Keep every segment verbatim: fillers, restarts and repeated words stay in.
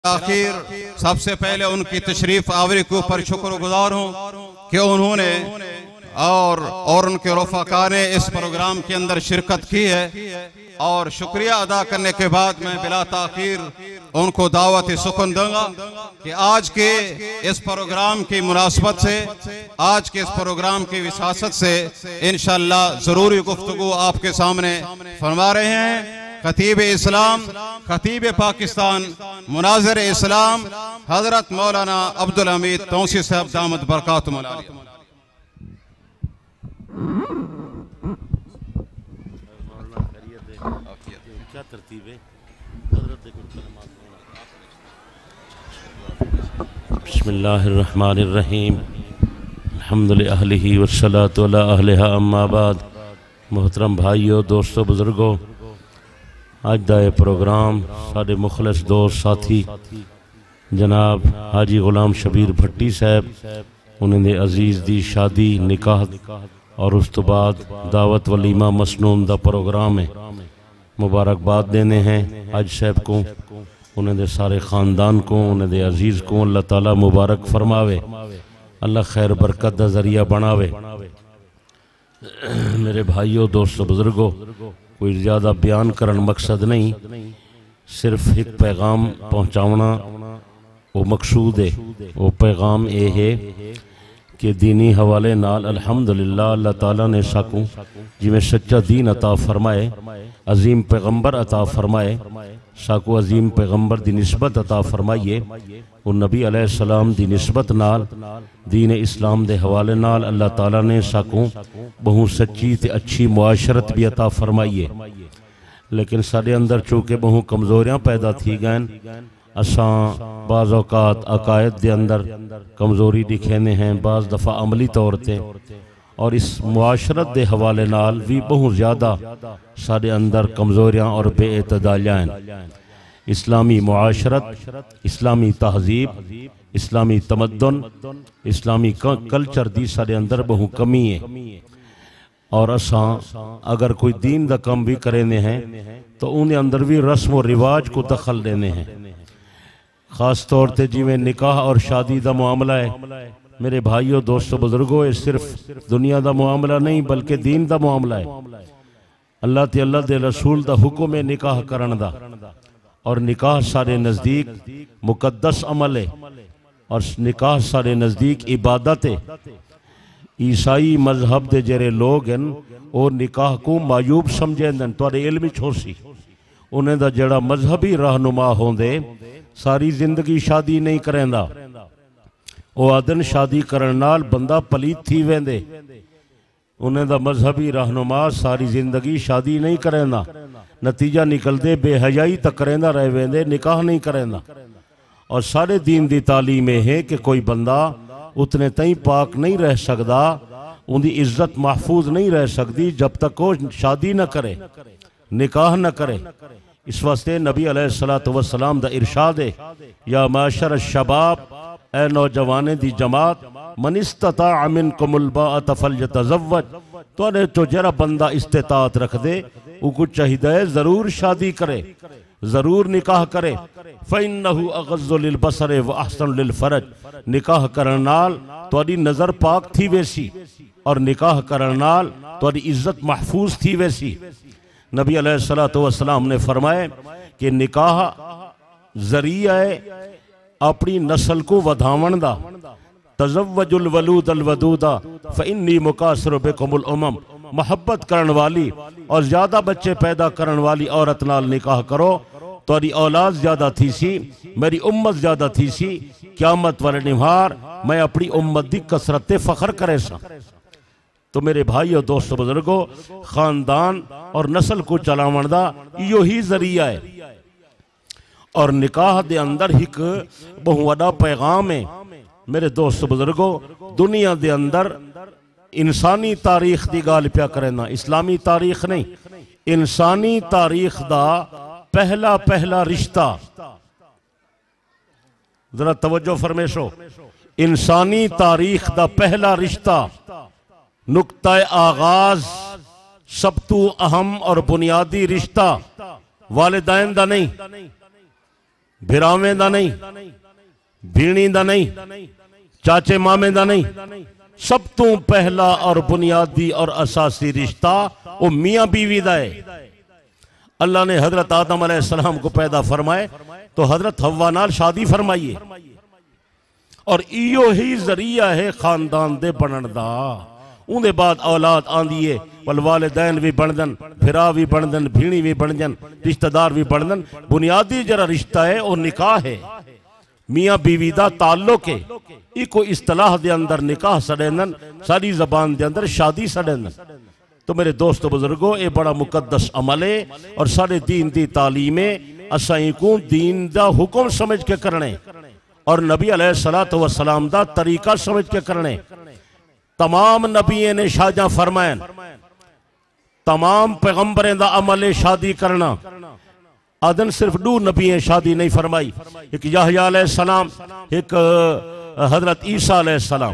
आखिर सबसे पहले उनकी तशरीफ आवरी के ऊपर शुक्रगुजार हूँ कि उन्होंने और और उनके रफ़ाका ने इस प्रोग्राम के अंदर शिरकत की है। और शुक्रिया अदा करने के बाद मैं बिला ताखीर उनको दावत सुकून दूंगा कि आज के इस प्रोग्राम की मुनासबत से, आज के इस प्रोग्राम की विसासत से इंशाअल्लाह ज़रूरी गुफ्तगू आपके सामने फरमा रहे हैं। खतीब इस्लाम, खतीब पाकिस्तान, मुनाज़िर इस्लाम हज़रत मौलाना अब्दुल हमीद तौसी साहब दामद बरकातुहु अलैहि। क्या तरतीब है? बिस्मिल्लाहिर्रहमानिर्रहीम, अल्हम्दुलिल्लाहि अहलिही वस्सलातु अला अहलिहा अम्मा बाद। मोहतरम भाइयों, दोस्तों, बुजुर्गों, आज दा प्रोग्राम साढ़े मुखलिस दोस्त साथी जनाब हाजी गुलाम शबीर भट्टी साहब उन्होंने अजीज़ दी शादी निकाह और उस तो बाद दावत वलीमा मसनून दा प्रोग्राम है। मुबारकबाद देने हैं आज साहब को, उन्होंने सारे ख़ानदान को, उन्होंने अजीज़ को अल्लाह ताला मुबारक फरमावे, अल्लाह खैर बरकत दा ज़रिया बनावे। मेरे भाइयों, दोस्तों, बुजुर्गों, कोई ज़्यादा बयान करन मकसद नहीं, सिर्फ एक पैगाम पहुँचाना वो मकसूद है। वो पैगाम ये है कि दीनी हवाले नाल अल्हम्दुलिल्लाह अल्लाह ताला ने साकू जिमें सच्चा दीन अता फरमाए, अजीम पैगंबर अता फरमाए, साकू अजीम पैगंबर दी निस्बत अता फरमाइए। वो नबी अलैहिस्सलाम दी निस्बत नाल दीन इस्लाम दे हवाले नाल अल्लाह ताला ने साकू बहु सच्ची ते अच्छी मुआशरत भी अता फरमाइए। लेकिन साडे अंदर चूँकि बहु कमज़ोरियाँ पैदा थी गैन, असां बाज़ औक़ात अकायद दे अंदर कमज़ोरी दिखेने हैं, बाज़ दफ़ा अमली तौर ते, और इस मुआशरत दे हवाले नाल भी बहुत ज़्यादा साडे अंदर कमज़ोरियाँ और बेइतदालियाँ हैं। इस्लामी मुआशरत, इस्लामी तहजीब, इस्लामी तमद्दुन, इस्लामी कल्चर दी साडे अंदर बहु कमी है। और असां अगर कोई दीन दा कम भी करेने हैं तो उन्हें अंदर भी रस्म और रिवाज को दखल देने हैं। ख़ास तौर पर जिमें निकाह और शादी का मामला है, मेरे भाइयों, दोस्तों, बुजुर्गों, ये सिर्फ दुनिया का मामला नहीं बल्कि दीन का मामला है। अल्लाह ते अल्लाह दे रसूल का हुक्म है निकाह करन दा, और निकाह सारे नज़दीक मुकद्दस अमल है, और निकाह सारे नज़दीक इबादत है। ईसाई मजहब के जेरे लोग हैं वो निकाह को मायूब समझेंदन, तुहाडे इल्म विच होसी उन्हें दा जड़ा मजहबी रहनुमा होंदे सारी जिंदगी शादी नहीं करेंदा। वो आदन शादी करन नाल बंदा पलीत थी वेंदे, उन्हें दा मजहबी रहनुमा सारी जिंदगी शादी नहीं करेंदा, नतीजा निकलदे बेहयाई तक करेंदा रह वेंदे, निकाह नहीं करेंदा। और सारे दीन दी तालीम है कि कोई बंदा उतने तई पाक नहीं रह सकता, उनकी इज्जत महफूज नहीं रह सकती जब तक वो शादी न करे, निकाह न करे। इस वास्ते नबी अलैहिस्सलातु वस्सलाम दा इरशाद है, या माशर शबाब, ए नौजवाने दी जमात, मन इस्तता मिनकुमुल बाअत फल्यतज़व्वज, तुहाडे तो जरा बंदा इस्तिताअत रख दे उको चाहिए जरूर शादी करे, जरूर निकाह करे। फ़इन्नहु अग़ज़्ज़ु लिलबसर व अहसनु लिलफ़रज, निकाह करन नाल तुहाडी नज़र पाक थी वैसी, और निकाह करन नाल तुहाडी इज्जत महफूज थी वैसी। नबी अलैहिस्सलातु वस्सलाम ने फरमाया कि निकाह जरिया है अपनी नस्ल को वधावन दा। तज़व्वजुल वलूदल वदूदा फ़इन्नी मुकासिरु बिकुमुल उमम, मोहब्बत करन वाली और ज्यादा बच्चे पैदा करन वाली औरत नाल निकाह करो, तुहाडी औलाद ज्यादा थी सी, मेरी उम्मत ज्यादा थी सी, क़यामत वाले निहार मैं अपनी उम्मत दी कसरत ते फख्र करे सा। तो मेरे भाइयों, दोस्तों, बुजुर्गों, खानदान और नस्ल को चलावन दा इहो ही जरिया है। और निकाह दे अंदर एक बहु वड्डा पैगाम है। मेरे दोस्तों, बुजुर्गों, दुनिया दे अंदर इंसानी तारीख की गाल प्या करना, इस्लामी तारीख नहीं, इंसानी तारीख दा पहला पहला रिश्ता, जरा तवज्जो फरमेशो, इंसानी तारीख दा पहला रिश्ता, नुक्ता आगाज, सब तो अहम और बुनियादी रिश्ता वालिदैन दा नहीं, भिरावें दा नहीं, भीणी दा नहीं, चाचे मामे दा नहीं, सब तो पहला और बुनियादी और असासी रिश्ता वो मियाँ बीवी दा है। अल्लाह ने हजरत आदम अलैहिस्सलाम को पैदा फरमाए तो हजरत हव्वा नाल शादी फरमाई है, और इयो ही जरिया है खानदान दे बनन दा। उनके बाद औलाद आंदी है, वल वालिदैन भी बनदन, फिरा भी बनदन, भीणी भी बनदन, रिश्तेदार भी बनदन। बुनियादी जरा रिश्ता है वो निकाह है, मियाँ बीवी दा ताल्लुक है। इको इस्तलाह दे अंदर निकाह सड़ेंदन, सारी जबान दे अंदर शादी सड़ेंदन। तो मेरे दोस्तों बुजुर्गो, ये बड़ा मुकद्दस अमल है और सारे दीन दी तालीमे असाई को दीन दा हुक्म समझ के करने और नबी अलैहिस्सलातु वस्सलाम दा तरीका समझ के करने। तमाम नबियों ने शाजा फरमाया, तमाम पैगंबरें दा अमल है शादी करना। आदन सिर्फ दो नबी शादी नहीं फरमाई, एक याहया अलैहिस्सलाम, एक हजरत ईसा अलैहिस्सलाम।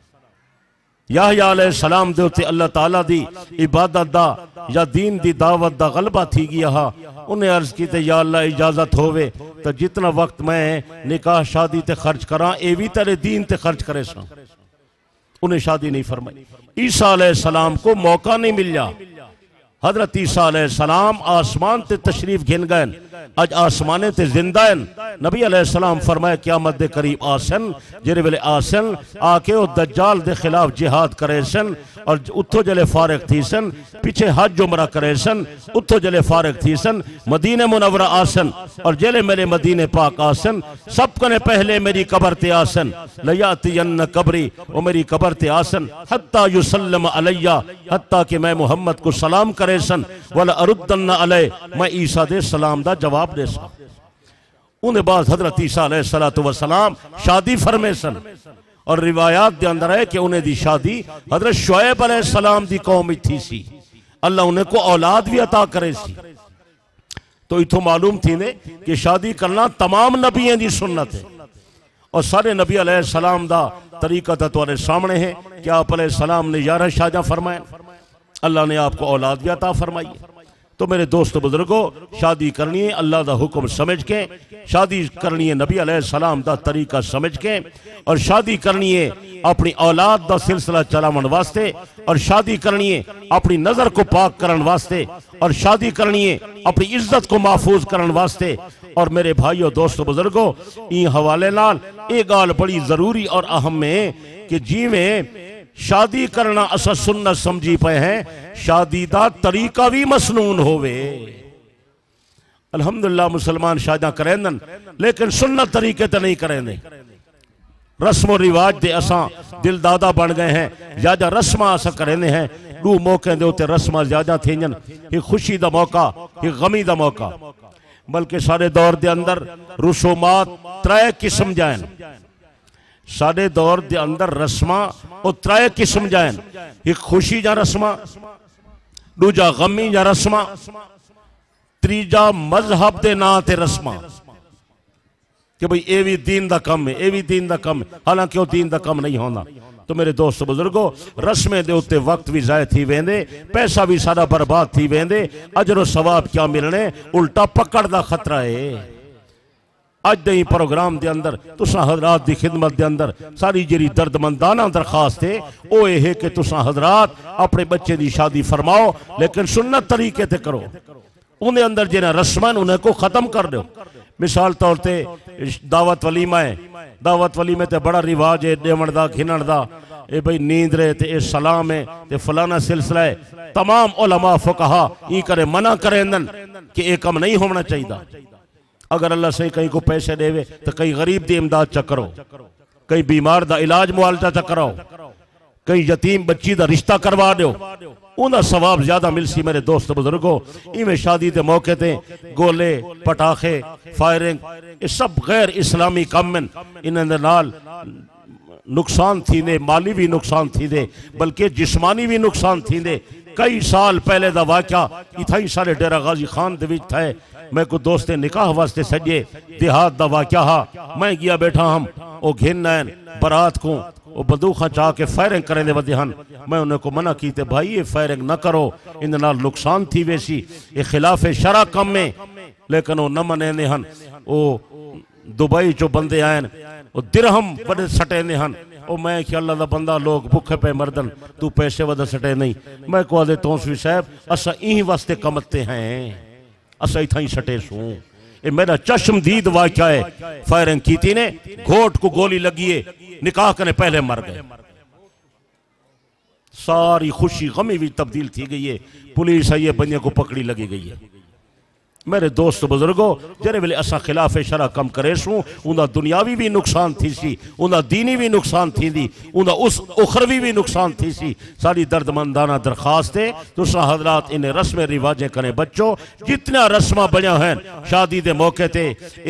याहया अलैहिस्सलाम दे उत्ते अल्लाह ताला दी इबादत दा या दीन दी दावत दा गलबा थी गया हा। उन्हें अर्ज की ते या अल्लाह इजाजत होवे तो जितना वक्त मैं निकाह शादी ते खर्च करा ए भी तेरे दीन ते खर्च करे सा। उन्हें शादी नहीं फरमाई। ईसा अलैहिस्सलाम को मौका नहीं मिला। हजरत ईसा अलैहिस्सलाम आसमान ते तशरीफ गिन गए, अज आसमाने ते जिंदा हैं। नबी अलैहिस्सलाम फरमाए क़यामत दे करीब आसन, जेरे वेले आसन आके वो दज्जाल दे खिलाफ जिहाद करे सन और उतो जले फारिग थी सन, पीछे हज उमरा करे सन, उतो जले फारिग थी सन, मदीने मुनव्वरा आसन और जेले मेरे मदीने पाक आसन, सब कने पहले मेरी कब्र ते आसन। लयातियन्न कब्री, वो मेरी कब्र ते आसन, हत्ता युसल्लम अलैया, हत्ता कि मैं मोहम्मद को सलाम करे सन, वला अरुद्दन्न अलै, मैं ईसा दे सलाम दा जवाब दे सा। उन्हें बाद हजरत ईसा अलैहिस्सलातु वस्सलाम शादी फरमे सन और रिवायात दे अंदर है कि उन्हें दी शादी हजरत शुएब अलैहिस्सलाम दी कौम थी सी। अल्लाह उन्हें को औलाद भी अता करे सी। तो इथों मालूम थी ने कि शादी करना तमाम नबियों की सुन्नत है और सारे नबी अलैहिस्सलाम दा तरीका तो तुम्हारे सामने है कि आप अलैहिस्सलाम ने यारह शाजा फरमाए, अल्लाह ने आपको औलाद भी अता फरमाई है। तो मेरे दोस्तों बुजुर्गो, शादी करनी है अल्लाह दा हुक्म समझ के, शादी करनी है नबी अलैहिस्सलाम दा तरीका समझ के, और शादी करनी है अपनी औलाद दा सिलसिला चलावन वास्ते, और शादी करनी है अपनी नजर को पाक करन वास्ते, और शादी करनी है अपनी इज्जत को महफूज करन वास्ते। और मेरे भाइयों दोस्तों बुजुर्गो, इन हवाले नाल ये गाल बड़ी जरूरी और अहम है कि जिवें शादी करना असा सुन्नत समझी पे हैं, शादी दा तरीका भी मसनून होवे। अल्हम्दुलिल्लाह मुसलमान शादा करेंदन लेकिन सुन्नत तरीके ते नहीं करेंदे। रस्म और रिवाज दे असा दिल दादा बन गए हैं, ज्यादा रस्मा असा करेंदे हैं। दो मौके दे उत्ते रस्मा ज्यादा थीजन, एक खुशी दा मौका, एक गमी दा मौका। बल्कि सारे दौर दे अंदर रसूमात त्रै किस्म जान, साडे दौर दे अंदर रस्मा और त्रै किस्म जान, एक खुशी जा रस्मा, दूजा गमी जा रस्मा, तीजा मजहब दे ना ते रस्मा कि भाई ये भी दीन दा कम है, ये भी दीन दा कम है, हालांकि वो दीन दा कम नहीं होना। तो मेरे दोस्त बुजुर्गो, रस्में दे उत्ते वक्त भी जाए थी वेंदे, पैसा भी सारा बर्बाद थी वेंदे, अजर सवाब क्या मिलने, उल्टा पकड़ दा खतरा है। अज दे प्रोग्राम दे अंदर तुसा हजरात दी खिदमत दे अंदर सारी जेरी दर्दमंदाना दरखास्त है वो ये है कि तुसा हजरात अपने बच्चे की शादी फरमाओ लेकिन सुन्नत तरीके ते करो। उन्हें अंदर जिन्हें रस्मन उन्हें को खत्म कर दो। मिसाल तौर पर दावत वलीमा है, दावत वलीमे ते बड़ा रिवाज है देवन दा घिनण दा, ए भाई नींद रहे ते ए सलाम है ते फलाना सिलसिला है। तमाम उलमा फुकहा ई करे मना करेंदन कि ये कम नहीं होना चाहिए। अगर अल्लाह से कहीं को पैसे देवे तो कहीं गरीब दी इमदाद च करो, कहीं बीमार दा इलाज मुआलजा च कराओ, कहीं यतीम बच्ची दा रिश्ता करवा दो, उनका सवाब ज्यादा मिलसी। मेरे दोस्त बुजुर्गो, इवें शादी के मौके ते गोले पटाखे फायरिंग ये सब गैर इस्लामी कम हैं। इन्होंने नाल नुकसान थी दे, माली भी नुकसान थी दे, बल्कि जिस्मानी भी नुकसान थी दे। कई साल पहले का वाक़या इतना ही सारे डेरा गाजी खान दे विच था। मैं को दोस्ते निकाह वास्ते सजे देहात का वाक़या हा, मैं गया बैठा हम वो घिन बारात को वो बंदूखा चाह के फायरिंग करें वधे हैं। मैं उन्हें को मना की भाई ये फायरिंग न करो, इन नाल नुकसान थी वैसी, ये खिलाफ शरा कम है। लेकिन वो न मने हैं, वो दुबई चो बंदे आए वो दिरहम बड़े सटे ने हन ओ मैं कि अल्लाह दा बंदा लोग भुखे पे मरदन तू पैसे वद सटे नहीं मैं को दे तौसवी साहब असा यही वास्ते कमते हैं असा इथा ही सटे सू ये मेरा चश्मदीद वाक़या है फायरिंग की ने घोट को गोली लगी है निकाह करने पहले मर गए सारी खुशी गमी भी तब्दील थी गई है पुलिस आई है बंदे को पकड़ी लगी गई है मेरे दोस्त बुजुर्गो जरे वेले असा खिलाफ शरा कम करे सूं उनका दुनियावी भी नुकसान थी सी उनका दीनी भी नुकसान थी दी उनका उस उखरवी भी नुकसान थी सी सारी दर्दमंदाना दरखास्त है तुसा हजरात इन्हें रस्में रिवाजें करें बच्चों जितना रस्मा बनिया हैं शादी के मौके ते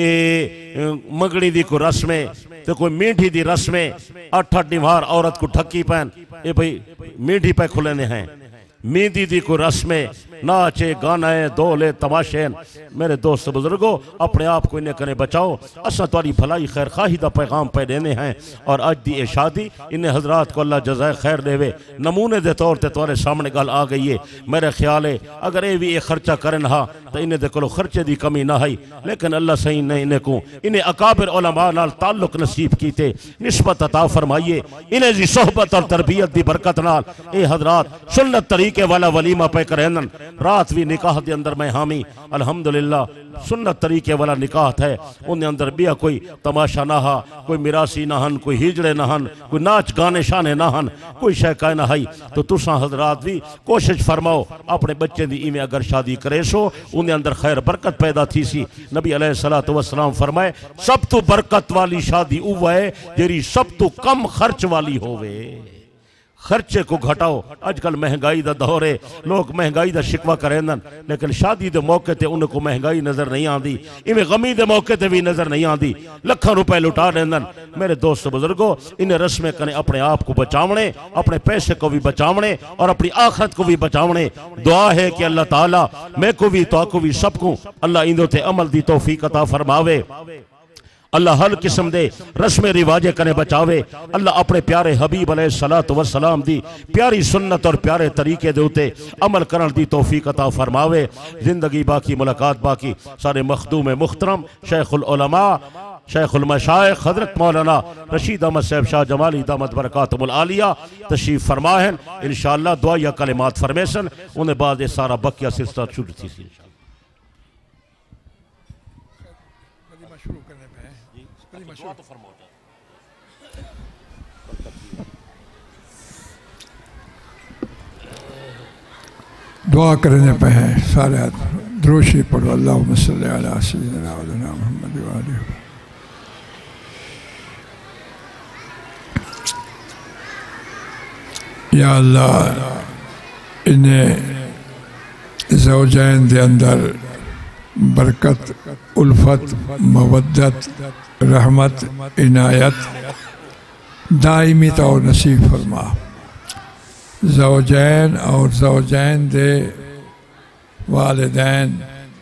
ए मंगनी दी कोई रस्में तो कोई मीठी दी रस्में अठ अठ निवार औरत को ठक्की पैन ये भाई मीठी पे खुलेने हैं मेहंदी दी कोई रस्में नाचे गाने दोले तमाशे मेरे दोस्त बुजुर्गो अपने आप को इन्हें कने बचाओ असा तुम्हारी भलाई खैर खाही का पैगाम पे देने हैं और अज दी शादी इन्हें हजरात को अल्लाह जज़ाए खैर देवे नमूने के तौर पर तुम्हारे सामने गल आ गई है मेरे ख्याल है अगर ये भी ये खर्चा करन हा तो इन्हें को खर्चे की कमी ना आई लेकिन अल्लाह सही ने इन्हें को इन्हें अकाबिर उलमा नाल ताल्लुक नसीब कीते निस्बत अता फरमाइए इन्हें जी सोहबत और तरबियत की बरकत नाल ये हजरात सुन्नत तरीके वाला वलीमा पे करें रात भी निकाह के अंदर मैं हामी अल्हम्दुलिल्लाह सुन्नत तरीके वाला निकाह है उनके अंदर बिया कोई तमाशा ना हा कोई मिरासी ना हन कोई हिजड़े ना हन कोई नाच गाने शाने ना हन कोई शय कह ना हई तो तुसा हजरात भी कोशिश फरमाओ अपने बच्चे की इवें अगर शादी करे सो उनके अंदर खैर बरकत पैदा थी सी नबी अलैहिस्सलातु वस्सलाम फरमाए सब तो बरकत वाली शादी वो है जेरी सब तो कम खर्च वाली होवे खर्चे को घटाओ अजकल महंगाई का दौर है लोग महंगाई का शिकवा करें लेकिन शादी के मौके पर उनको महंगाई नजर नहीं आती इवें गमी के मौके पर भी नजर नहीं आती लखों रुपए लुटा लेंदन मेरे दोस्त बुजुर्गो इन्हें रस्में कने अपने आप को बचावने अपने पैसे को भी बचावने और अपनी आखरत को भी बचावने दुआ है कि अल्लाह ताला मैं को भी तो को भी सबको अल्लाह इंदो ते अमल दी तौफीक अता फरमावे अल्लाह हर किस्म दे रस्में रिवाजे कने बचावे अल्लाह अपने प्यारे हबीब अलैहिस्सलातु वस्सलाम दी प्यारी सुन्नत और प्यारे तरीके दे उते अमल करन दी तौफीक अता फरमावे जिंदगी बाकी मुलाकात बाकी सारे मखदूम मुहतरम शेखुल उलमा शेखुल मशाइख हजरत मौलाना रशीद अहमद साहब शाह जमाली दामत बरकातुहुल आलिया तशरीफ फरमाएं इंशाअल्लाह दुआ या कलिमात फरमेसन उन्हें बाद ये सारा बकिया सिलसिला शुरू थी सी दुआ करने पे हैं सारे द्रोशी पढ़ो अल्लाहुम्मा सल्ली अला सय्यिदिना मौलाना मुहम्मद व आलिहि या अल्लाह इन्हें ज़ौजैन दे अंदर बरकत उल्फत मवद्दत रहमत इनायत दायमी तौर नसीब फरमा ज़ौजैन और ज़ौजैन दे वालिदैन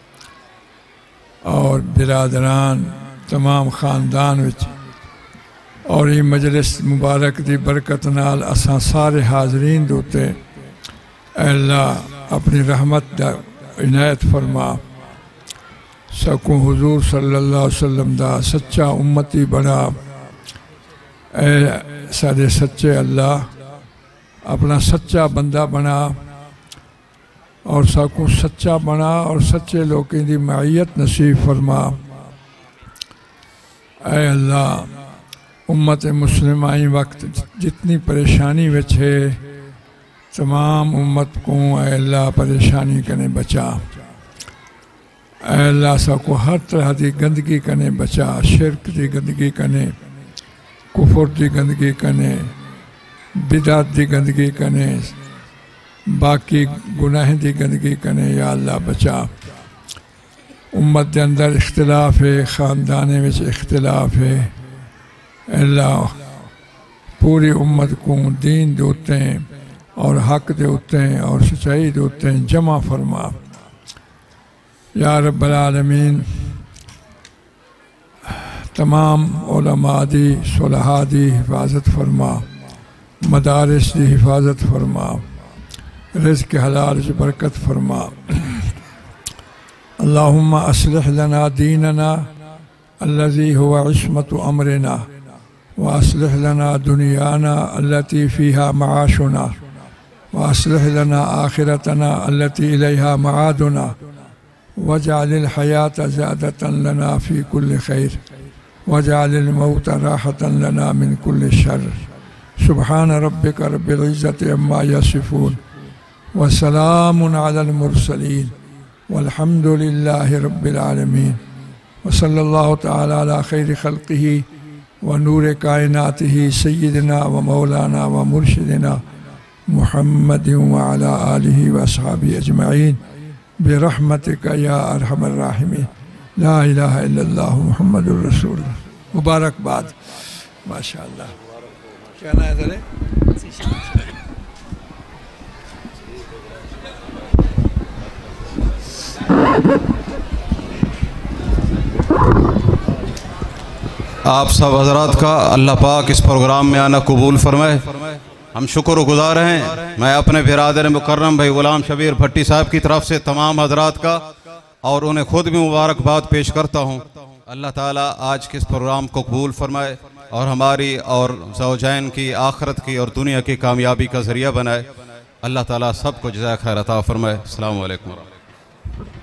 और बिरादरान तमाम ख़ानदान विच और ये मजलिस मुबारक दी बरकत नाल असां सारे हाजरीन दोते अल्लाह अपनी रहमत दा इनायत फरमा सकूं हुजूर सल्लल्लाहु अलैहि वसल्लम दा सच्चा उम्मती बना ए सारे सच्चे अल्लाह अपना सच्चा बंदा बना और सकूं सच्चा बना और सच्चे लोगों की मायत नसीब फरमा ए अल्लाह उम्मत मुस्लिमा वक्त जितनी परेशानी विच है तमाम उम्मत को अल्लाह परेशानी कने बचा अल्लाह सबको हर तरह की गंदगी कने बचा शिरक की गंदगी कने कुफर की गंदगी कने बिदात की गंदगी कने बाकी गुनाह की गंदगी कने या अल्लाह बचा उम्मत के अंदर इख्तिलाफ है ख़ानदाने में इख्तिलाफ है अल्लाह पूरी उम्मत को दीन दोते हैं और हक दोते हैं और सच्चाई दोते हैं जमा फरमा या रब्बल आलमीन तमाम उलमा दी सुलहा दी हिफाजत फरमा मदारिस की हिफाजत फरमा रिज़्क़ हलाल से बरकत फरमा अल्लाहुम्मा अस्लिह लना दीनना अल्लज़ी हुवा इस्मतु अमरिना व अस्लिह लना दुनियाना अल्लती फ़ीहा मआशुना व अस्लिह लना आखिरतना अल्लती इलैहा मआदुना वजअलिल हयात ज़ियादतन लना फ़ी कुल्लि खैर वजअलिल मौत राहतन लना मिन कुल्लि शर्र। सुब्हान रब्बिका रब्बिल इज़्ज़ति अम्मा यसिफून व सलामुन अलल मुरसलीन वल्हम्दुलिल्लाहि रब्बिल आलमीन व सल्लल्लाहु तआला अला खैरि खल्क़िही व नूर कायनातिही सय्यिदिना व मौलाना व मुर्शिदिना मुहम्मदिन व अला आलिहि व अस्हाबिहि अजमईन बिरहमतिका या अरहमर राहिमीन। ला इलाहा इल्लल्लाह मुहम्मदुर रसूलुल्लाह। मुबारकबाद। माशाअल्लाह। क्या ना है तेरे? आप सब हजरात का अल्लाह पाक इस प्रोग्राम में आना कबूल फरमाए। हम शुक्र गुजार हैं। मैं अपने बिरादर मुकर्रम भाई गुलाम शबीर भट्टी साहब की तरफ से तमाम हजरात का और उन्हें खुद भी मुबारकबाद पेश करता हूँ। अल्लाह ताला आज के इस प्रोग्राम को कबूल फरमाए और हमारी और ज़ौजैन की आखिरत की और दुनिया की कामयाबी का ज़रिया बनाए। अल्लाह ताला सबको जज़ाए खैर अता फरमाए। अस्सलामु अलैकुम।